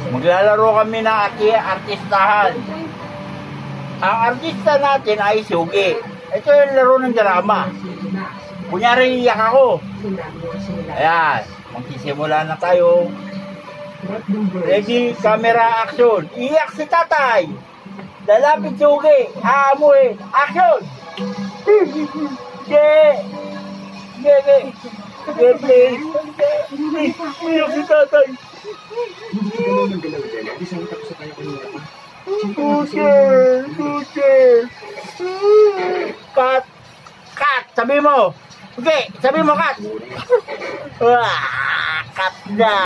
Maglalaro kami ng artistahan. Ang artista natin ay sugi. Ito yung laro ng drama. Kunyari iyak ako. Ayan, magsisimula na tayo. Ready, camera, action. Iyak si tatay. Lalapit sugi. Aamoy. Action! Please. Iyak si tatay. Cut. Sabi mo. Okay, sabi mo cut. Wah, cut na.